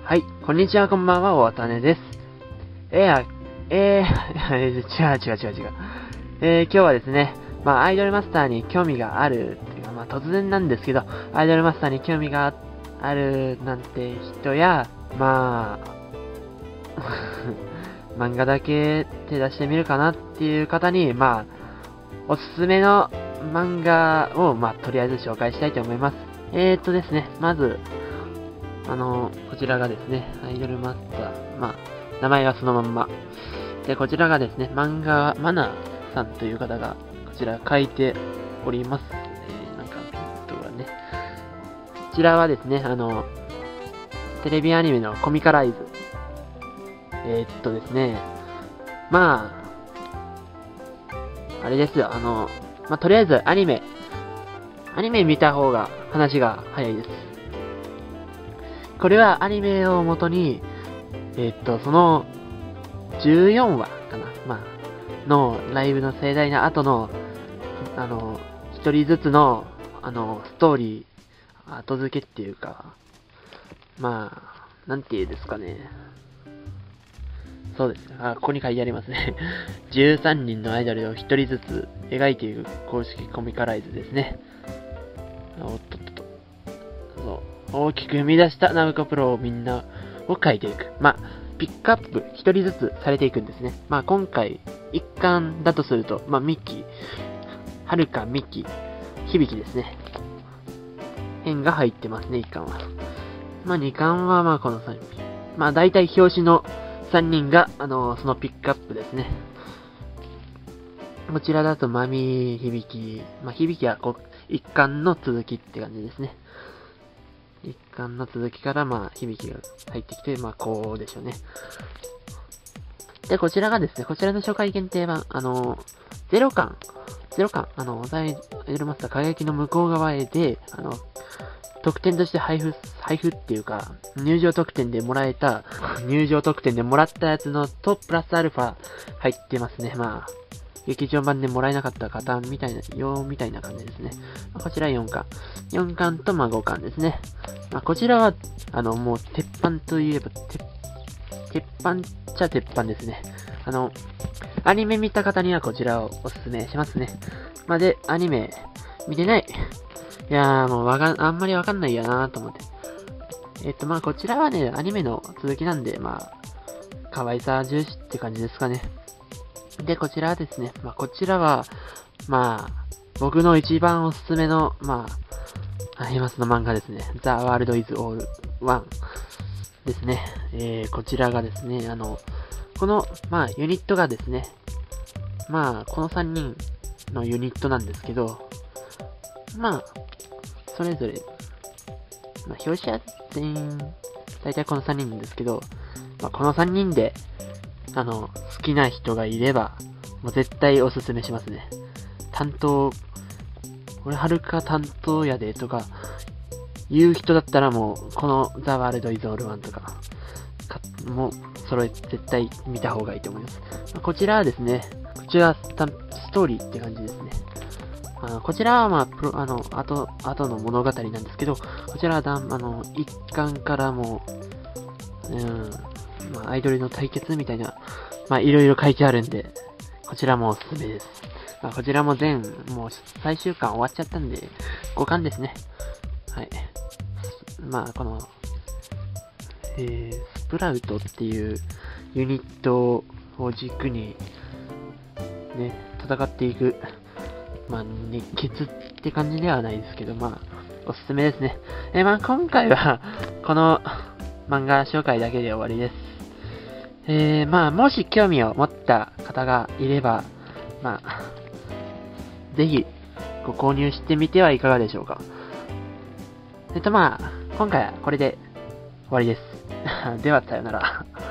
はい、こんにちは、こんばんは、おわたねです。違う。今日はですね、アイドルマスターに興味があるっていうか、突然なんですけど、アイドルマスターに興味があるなんて人や、漫画だけ手出してみるかなっていう方に、おすすめの漫画を、とりあえず紹介したいと思います。ですね、まず、こちらがですね、アイドルマスター、名前はそのまんま。で、こちらがですね、漫画マナさんという方が、こちら書いております。こちらはですね、テレビアニメのコミカライズ。ですね、あれですよ、とりあえずアニメ見た方が話が早いです。これはアニメを元に、その14話かな、のライブの盛大な後の、一人ずつの、ストーリー、後付けっていうか、なんていうんですかね。そうですね。ここに書いてありますね。13人のアイドルを一人ずつ描いていく公式コミカライズですね。大きく生み出したナムコプロをみんなを書いていく。ピックアップ一人ずつされていくんですね。今回、一巻だとすると、ミキ、はるか、ミキ、響ですね。編が入ってますね、一巻は。二巻はこの3人。大体表紙の3人が、そのピックアップですね。こちらだと、マミ、響、響は一巻の続きって感じですね。一巻の続きから、響が入ってきて、こうでしょうね。で、こちらがですね、こちらの初回限定版、0巻、アイドルマスター輝きの向こう側へで、特典として配布っていうか、入場特典でもらったやつのと、プラスアルファ入ってますね。劇場版でもらえなかった方みたいな感じですね。こちら4巻。4巻と5巻ですね。こちらは、もう鉄板といえば、鉄板っちゃ鉄板ですね。アニメ見た方にはこちらをおすすめしますね。で、アニメ見てない。いやー、もうあんまりわかんないやなーと思って。こちらはね、アニメの続きなんで、可愛さ重視って感じですかね。で、こちらはですね、こちらは、僕の一番おすすめの、アニマスの漫画ですね。The World is All One ですね。こちらがですね、この、ユニットがですね、この3人のユニットなんですけど、それぞれ、表紙は全員、だいたいこの3人なんですけど、この3人で、好きな人がいれば、もう絶対おすすめしますね。俺はるか担当やでとか、言う人だったらもう、この The World is All One とか、もう、それ絶対見た方がいいと思います。こちらはですね、こちらはストーリーって感じですね。こちらは後の物語なんですけど、こちらは一巻からもう、アイドルの対決みたいな、いろいろ書いてあるんで、こちらもおすすめです。こちらももう最終巻終わっちゃったんで、5巻ですね。はい。この、スプラウトっていうユニットを軸に、ね、戦っていく、熱血って感じではないですけど、おすすめですね。今回は、この漫画紹介だけで終わりです。もし興味を持った方がいれば、ぜひ、ご購入してみてはいかがでしょうか。今回はこれで終わりです。では、さよなら。